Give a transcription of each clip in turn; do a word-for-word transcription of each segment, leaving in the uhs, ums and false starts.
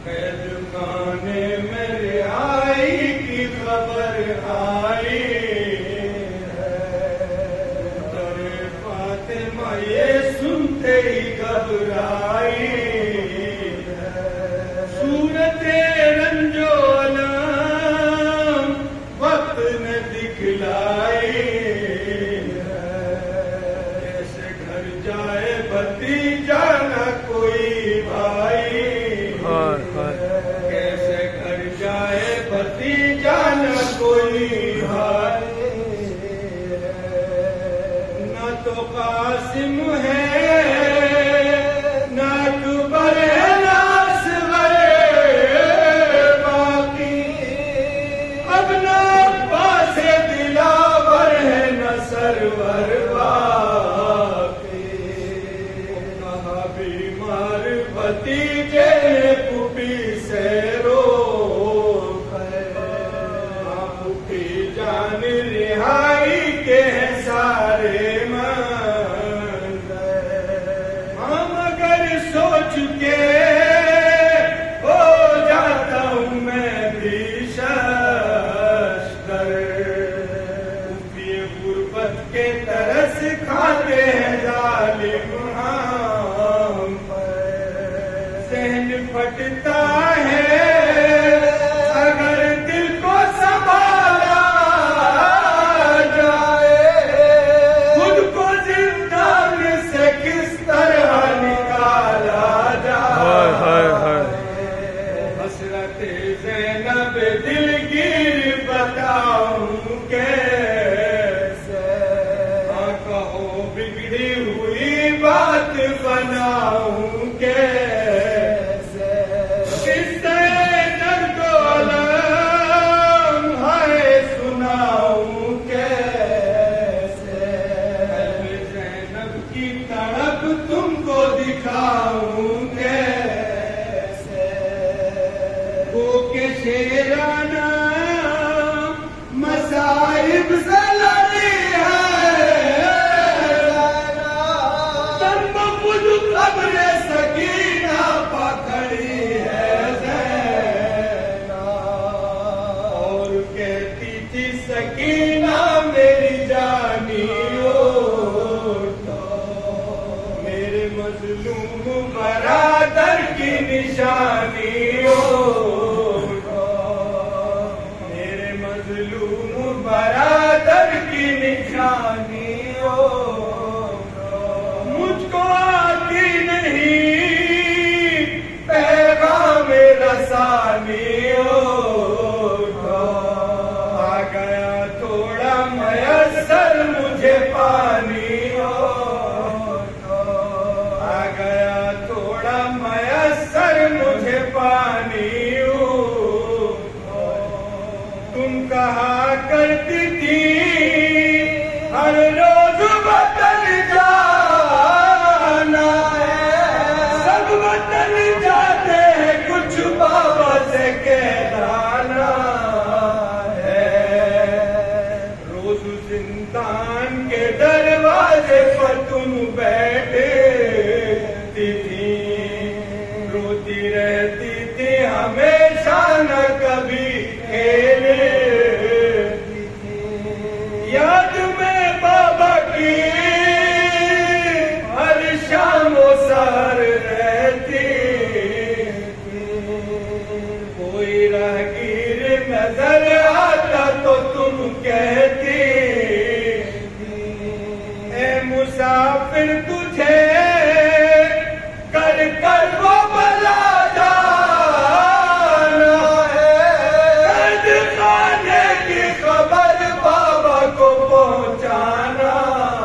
कैदखाने में रिहाई की खबर आई है। तेरे फातिमा ये सुनते ही घबराई है। सूरत रंजो अलम वक्त ने दिखलाई है। कैसे घर जाए भतीजा न कोई भाई, कैसे घर जाए भतीजा न कोई भाई। न तो कासिम है न अकबर है न असगर बाकी। अब न अब्बास दिलावर है न सरवर बाकी। कहा बीमार भतीजे ने पुपी से रिहाई के सारे मन हम अगर सोच के हो जाता हूँ मैं भी शस्तर। गुर्बत के तरस खाते हैं जालिम हम पर। सहन फटता है अगर दिल को संभाला दिलगीर बताऊं कैसे। हाँ कहो बिगड़ी हुई बात बनाऊं कैसे। किससे दर्द अलम है सुनाऊं कैसे। ज़ैनब की तड़प तुमको दिखाऊं कैसे। वो के शेराना मसाइब से लड़ी है। तब खुद खबरे सकीना पकड़ी है ज़ैना। और कहती थी सकीना मेरी जानी तो मेरे मजलूम बरादर की निशानी हो। बरादर की निशानी हो। मुझको आती नहीं पैगाम रसानी हो। आ गया थोड़ा मयसर मुझे पानी हो। आ गया थोड़ा मयसर मुझे पानी हो। तुम कहा करती थी हर रोज वतन जाना है। सब वतन जाते हैं कुछ बाबा से कहलाना है। रोज जिंदान के दरवाजे पर तुम बैठे थी। रोती रहती थी हमेशा न कभी खेले। याद में बाबा की हर शाम सर रहती। कोई राहगीर नजर आता तो तुम कहती ए मुसाफिर तुझे कर कर वो बला जाना है। कैद खाने की खबर बाबा को पहुंचाना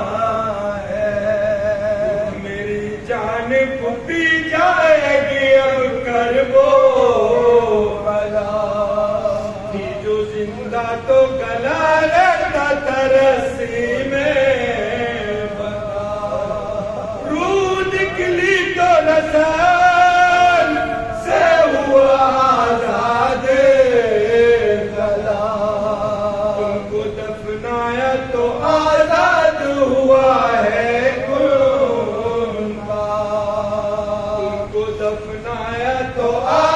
है। मेरी जान पुपी जाएगी अब कर वो बला। जो जिंदा तो गला रहता तरसी में। रूह निकली तो रसन से हुआ आजाद गला। तुमको दफनाया तो आजाद हुआ है गुनगा। तुमको दफनाया तो